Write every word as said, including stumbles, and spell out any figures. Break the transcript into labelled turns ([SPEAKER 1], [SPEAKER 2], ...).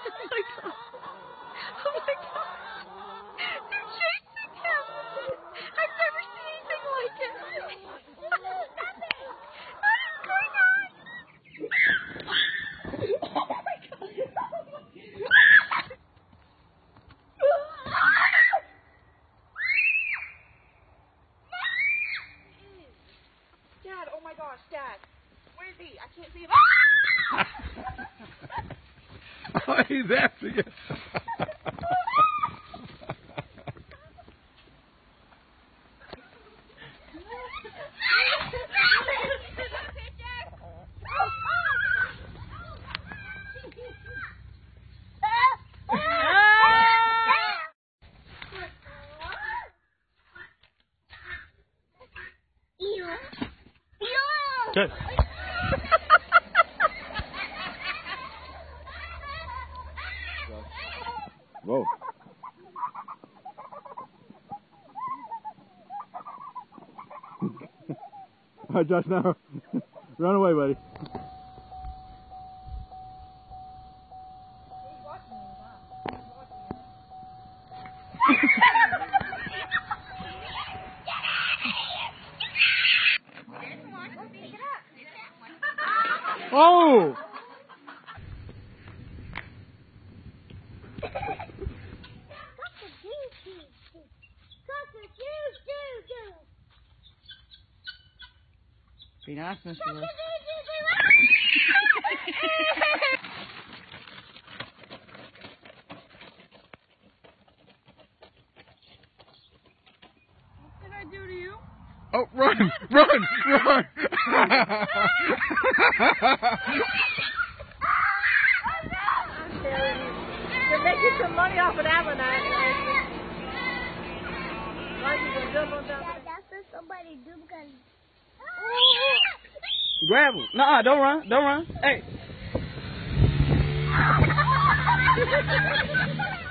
[SPEAKER 1] my God. Oh my God. They're chasing him. I've never seen anything like it. What is going on? Oh my God. Dad, oh my gosh, Dad. Where is he? I can't see him.
[SPEAKER 2] Oh, he's after you. Good. Whoa. All right, Josh, now run away, buddy. Oh! Be nice, Mister Lewis.
[SPEAKER 1] What did I do to you?
[SPEAKER 2] Oh, run! Run! Run!
[SPEAKER 1] You're making some money off of that one, aren't you? Why are you going to jump on top of that?
[SPEAKER 3] That's what somebody do because...
[SPEAKER 4] Grab him. Nuh-uh, don't run. Don't run. Hey.